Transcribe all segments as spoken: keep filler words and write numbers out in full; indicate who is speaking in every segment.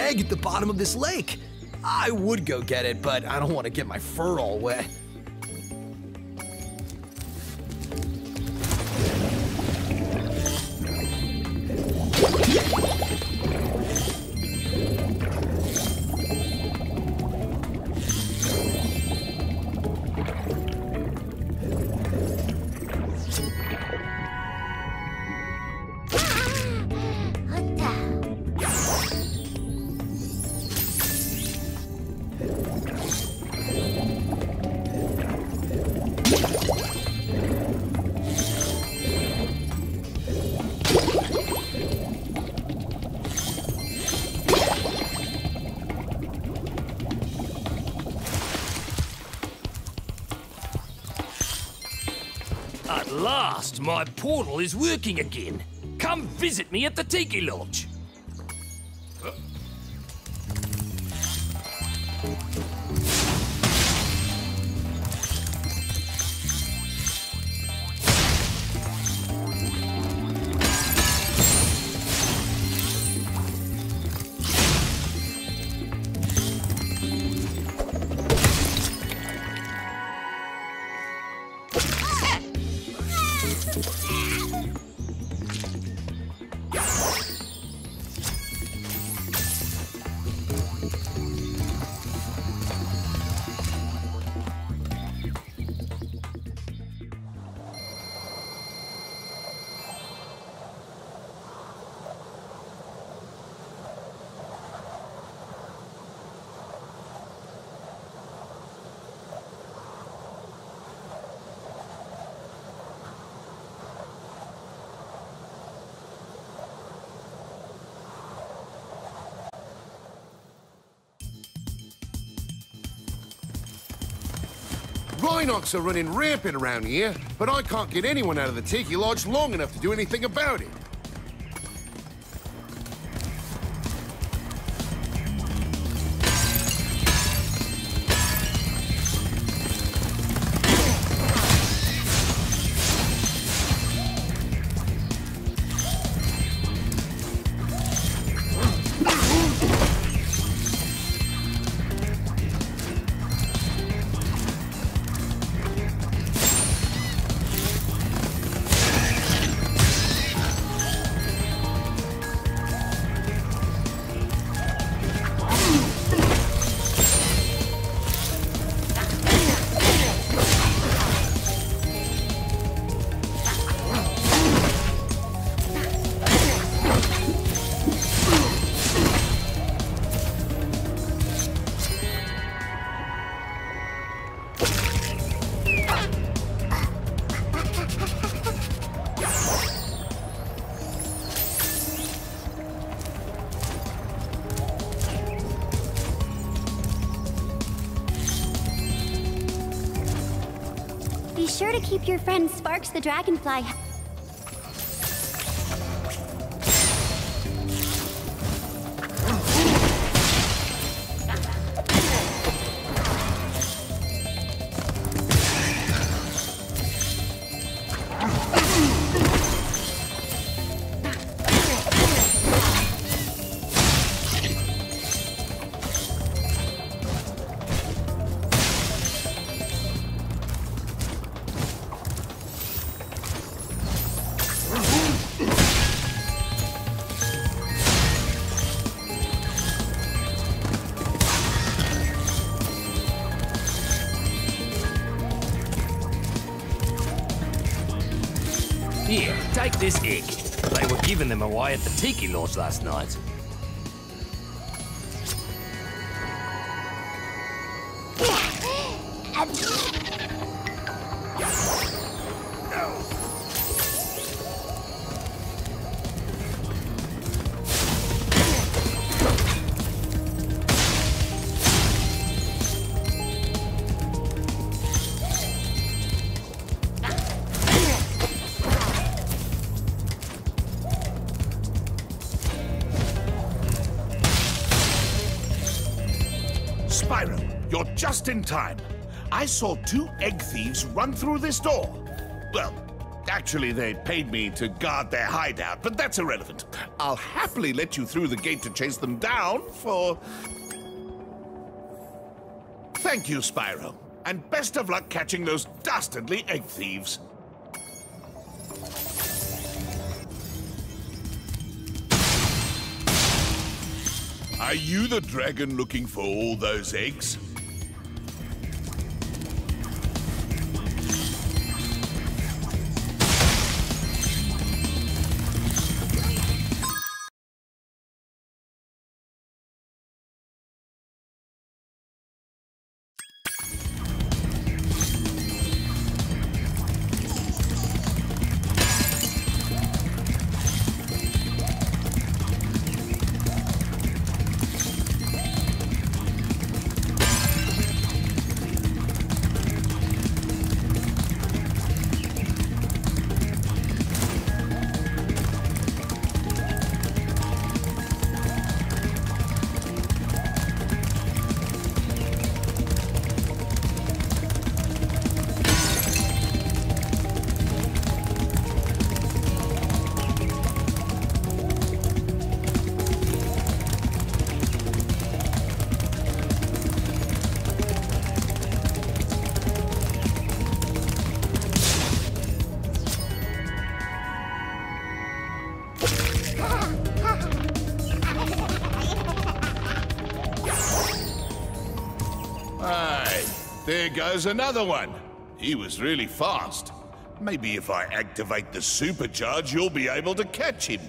Speaker 1: egg at the bottom of this lake. I would go get it, but I don't want to get my fur all wet.
Speaker 2: At last, my portal is working again. Come visit me at the Tiki Lodge.
Speaker 3: Rhynocs are running rampant around here, but I can't get anyone out of the Tiki Lodge long enough to do anything about it.
Speaker 4: Be sure to keep your friend Sparks the Dragonfly.
Speaker 2: Here, take this egg. They were giving them away at the Tiki Lodge last night.
Speaker 5: Spyro, you're just in time. I saw two egg thieves run through this door. Well, Actually, they paid me to guard their hideout, but that's irrelevant. I'll happily let you through the gate to chase them down for... Thank you, Spyro. And best of luck catching those dastardly egg thieves. Are you the dragon looking for all those eggs? There goes another one. He was really fast. Maybe if I activate the supercharge, you'll be able to catch him.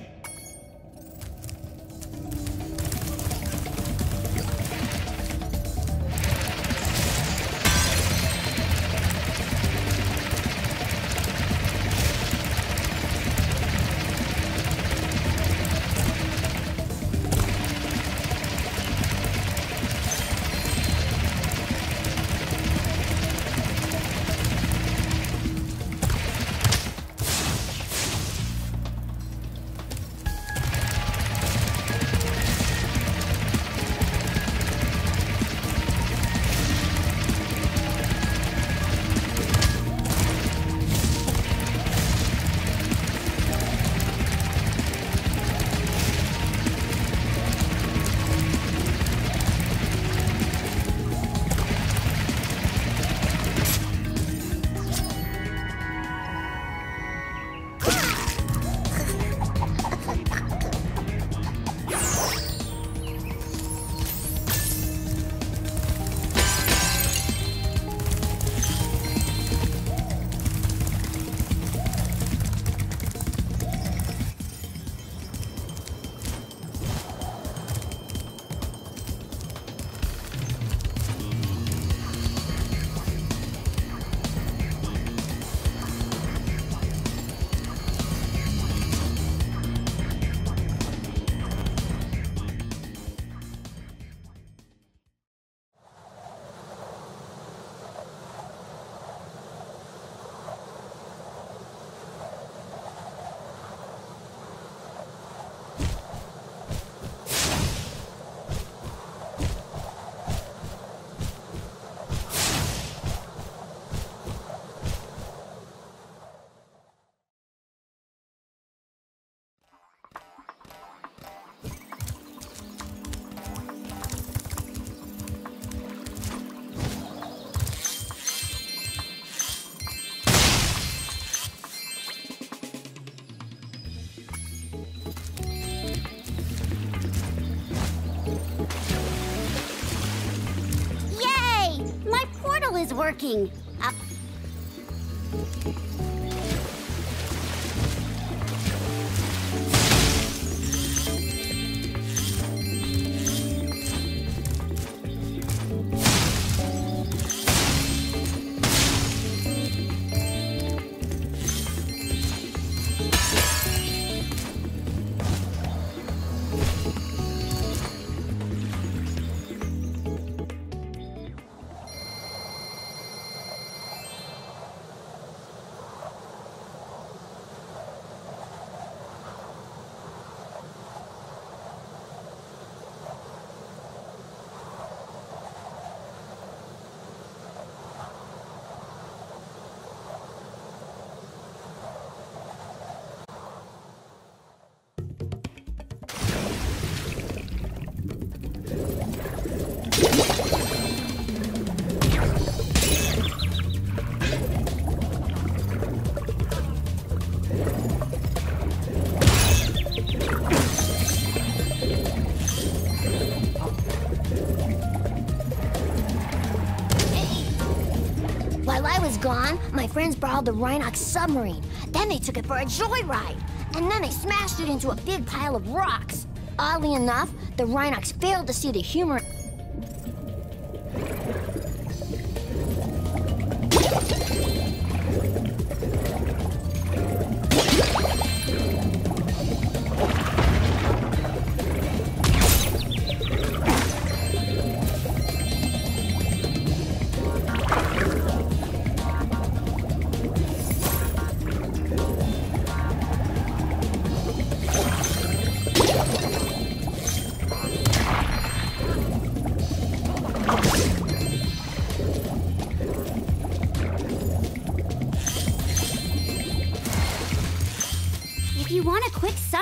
Speaker 4: Is working. Uh friends borrowed the Rhinox submarine. Then they took it for a joyride. And then they smashed it into a big pile of rocks. Oddly enough, the Rhinox failed to see the humor. If you want a quick sum...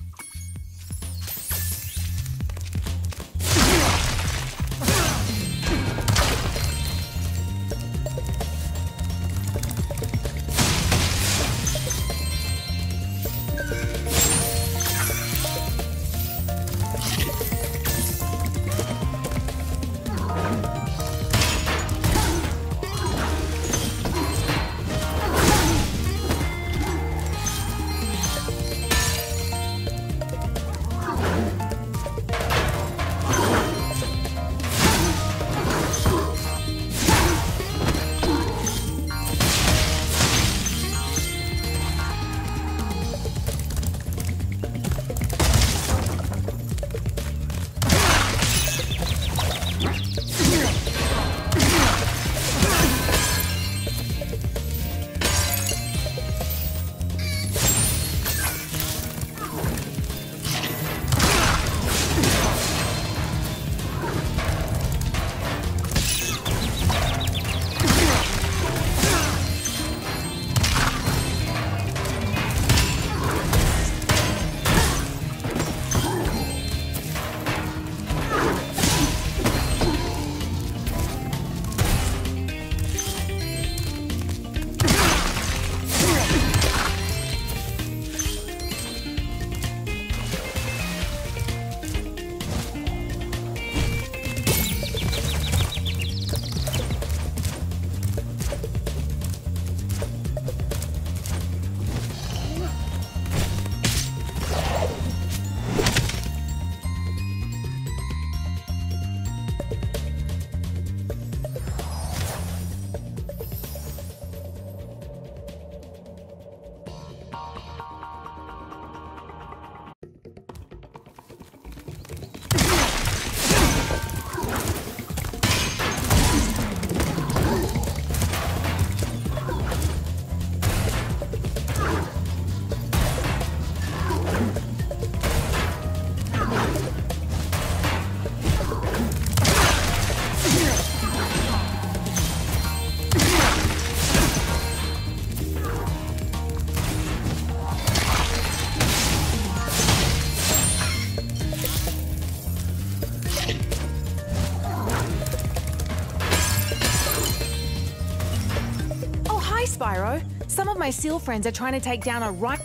Speaker 6: Spyro. Some of my seal friends are trying to take down a right...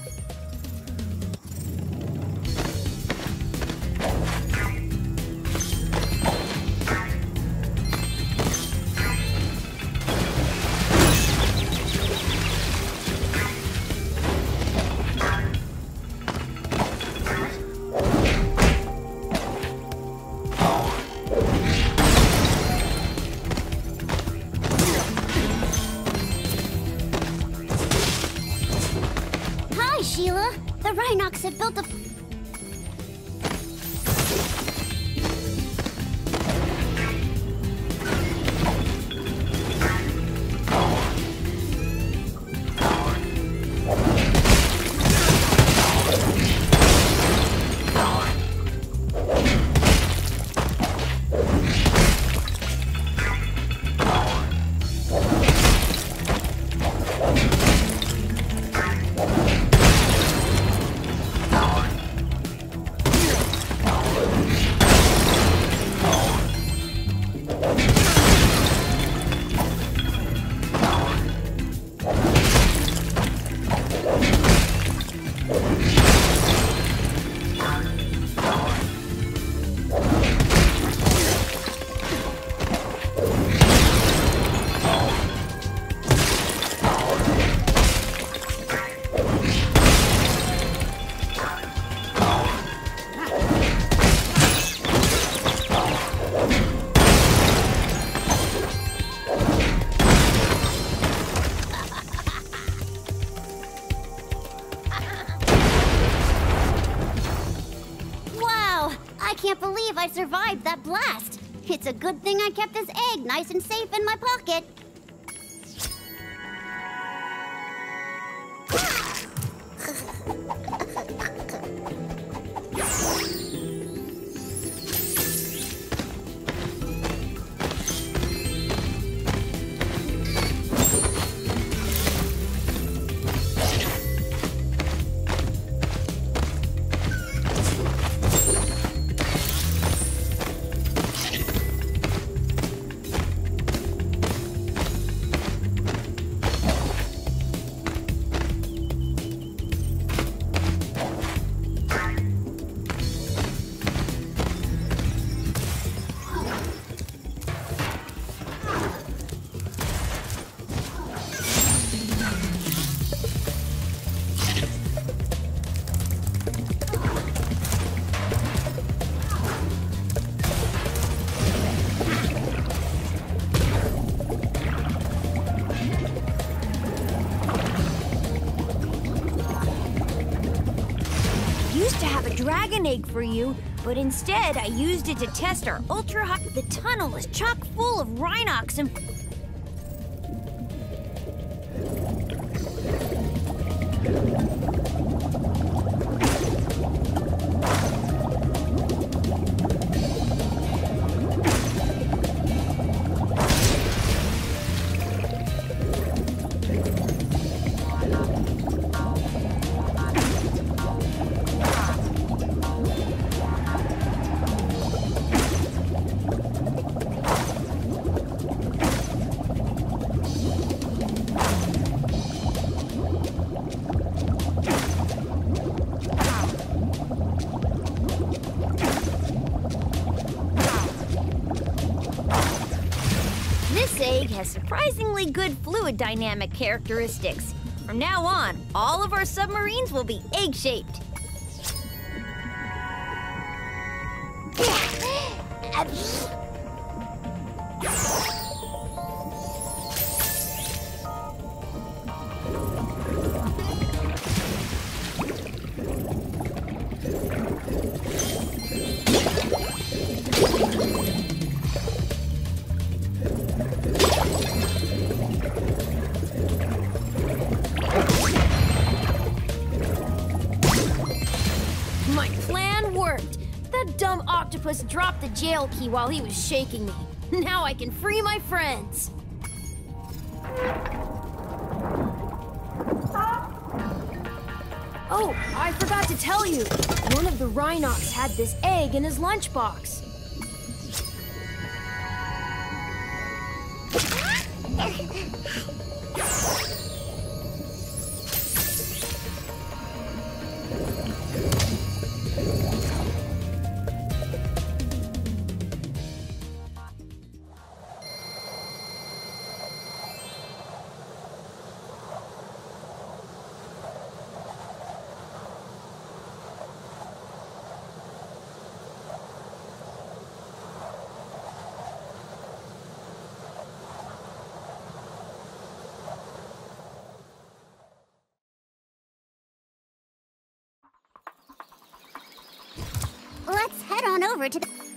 Speaker 4: Sheila, the Rhinox have built a...
Speaker 3: Power.
Speaker 7: can't believe I survived that blast. It's a good thing I kept this egg nice and safe in my pocket.
Speaker 8: Dragon egg for you, but instead I used it to test our ultra hot. The tunnel is chock full of Rhinox and. Has surprisingly good fluid dynamic characteristics. From now on, all of our submarines will be egg-shaped. Dropped the jail key while he was shaking me. Now I can free my friends.
Speaker 6: Oh, I forgot to tell you. One of the Rhinox had this egg in his lunchbox.
Speaker 7: Let's head on over to the...